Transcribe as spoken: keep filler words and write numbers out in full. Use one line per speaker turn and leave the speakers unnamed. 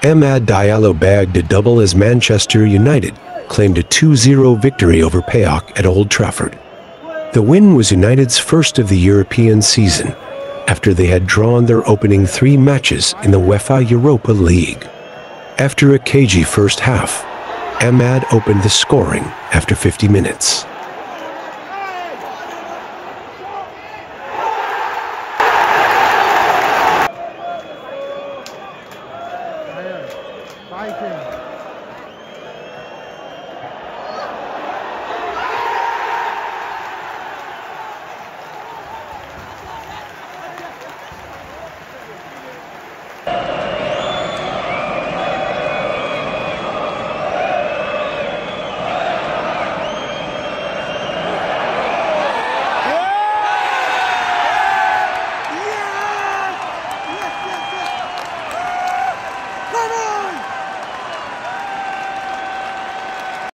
Amad Diallo bagged a double as Manchester United claimed a two zero victory over Paok at Old Trafford. The win was United's first of the European season, after they had drawn their opening three matches in the UEFA Europa League. After a cagey first half, Amad opened the scoring after fifty minutes.